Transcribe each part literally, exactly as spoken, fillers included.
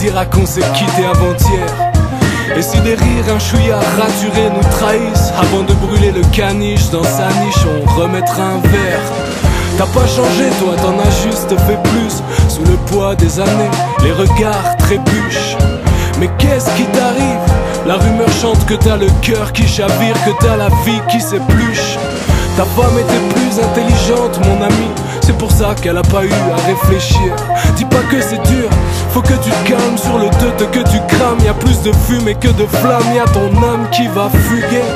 dira qu'on s'est quitté avant-hier. Et si des rires, un chouïa raturé nous trahissent, avant de brûler le caniche dans sa niche, on remettra un verre. T'as pas changé, toi, t'en as juste fait plus. Sous le poids des années, les regards trébuchent. Mais qu'est-ce qui t'arrive? La rumeur chante que t'as le cœur qui chavire, que t'as la vie qui s'épluche. Ta femme était plus intelligente, mon ami, c'est pour ça qu'elle a pas eu à réfléchir. Dis pas que c'est dur, faut que tu te calmes sur le teute que tu crames. Y'a plus de fumée que de flamme, y'a ton âme qui va fuguer.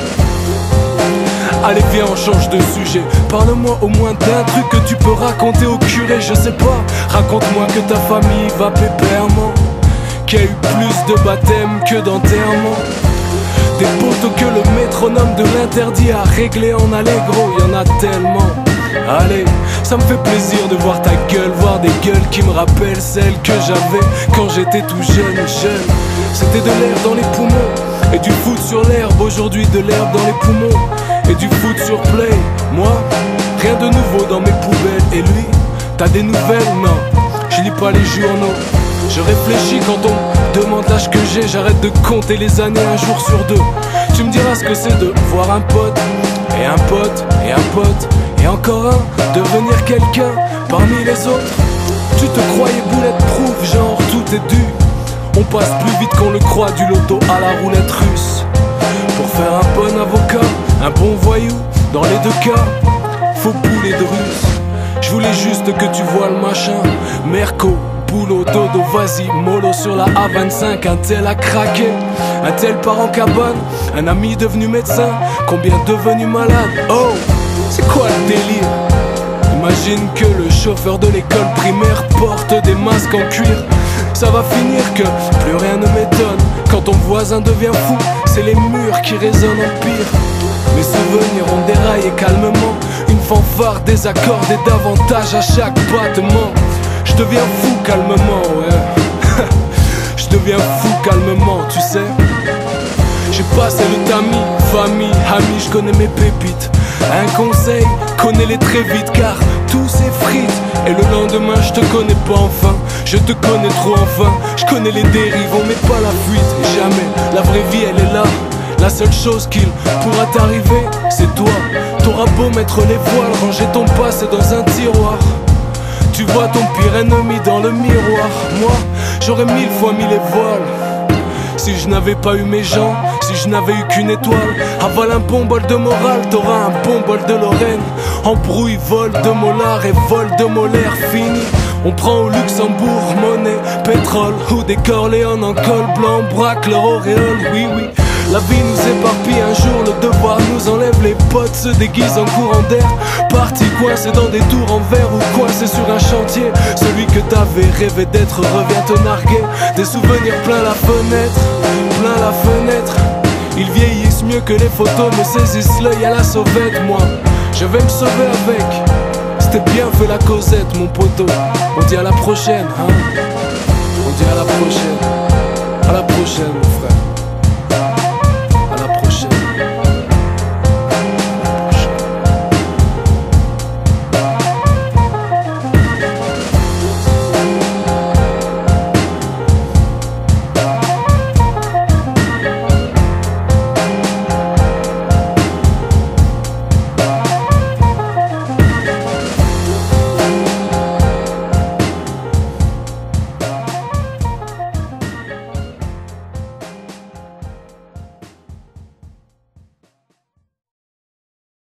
Allez viens on change de sujet, parle-moi au moins d'un truc que tu peux raconter au curé. Je sais pas, raconte-moi que ta famille va pépèrement, qu'il y a eu plus de baptêmes que d'enterrements. Des poteaux que le métronome de l'interdit a réglé en allégro, y'en a tellement. Allez, ça me fait plaisir de voir ta gueule, voir des gueules qui me rappellent celles que j'avais quand j'étais tout jeune, jeune. C'était de l'air dans les poumons et du foot sur l'herbe. Aujourd'hui de l'herbe dans les poumons et du foot sur play. Moi, rien de nouveau dans mes poubelles. Et lui, t'as des nouvelles? Non, je lis pas les journaux. Je réfléchis quand on me demande l'âge que j'ai. J'arrête de compter les années un jour sur deux. Tu me diras ce que c'est de voir un pote, et un pote, et un pote, et encore un, devenir quelqu'un parmi les autres. Tu te croyais bulletproof, genre tout est dû. On passe plus vite qu'on le croit du loto à la roulette russe. Pour faire un bon avocat, un bon voyou, dans les deux cas, faut bouler de ruse. Je voulais juste que tu vois le machin, Merco, boulot, dodo, vas-y, mollo sur la A vingt-cinq. Un tel a craqué, un tel part en cabane, un ami devenu médecin, combien devenu malade. Oh, c'est quoi le délire? Imagine que le chauffeur de l'école primaire porte des masques en cuir. Ça va finir que plus rien ne m'étonne. Quand ton voisin devient fou, c'est les murs qui résonnent en pire. Mes souvenirs ont déraillé calmement, une fanfare désaccordée davantage à chaque battement. Je deviens fou calmement, ouais. Je deviens fou calmement, tu sais. J'ai passé le tamis, famille, amis, je connais mes pépites. Un conseil, connais-les très vite car tout s'effrite. Et le lendemain je te connais pas enfin, je te connais trop enfin. Je connais les dérives, on met pas la fuite. Et jamais, la vraie vie elle est là. La seule chose qu'il pourra t'arriver, c'est toi. T'auras beau mettre les voiles, ranger ton passé dans un tiroir. Tu vois ton pire ennemi dans le miroir. Moi, j'aurais mille fois mis les voiles. Si je n'avais pas eu mes gens, si je n'avais eu qu'une étoile. Avale un bon bol de morale, t'auras un bon bol de Lorraine. Embrouille, vol de molar et vol de molaire, fini. On prend au Luxembourg, monnaie, pétrole ou des Corléones en col blanc, braque leur auréole, oui oui. La vie nous éparpille, un jour le devoir nous enlève. Les potes se déguisent en courant d'air, partis coincés dans des tours en verre ou coincés sur un chantier. Celui que t'avais rêvé d'être revient te narguer. Des souvenirs plein la fenêtre, plein la fenêtre. Ils vieillissent mieux que les photos, me saisissent l'œil à la sauvette. Moi, je vais me sauver avec. C'était bien fait la causette, mon poteau. On dit à la prochaine, hein. On dit à la prochaine. À la prochaine, mon frère.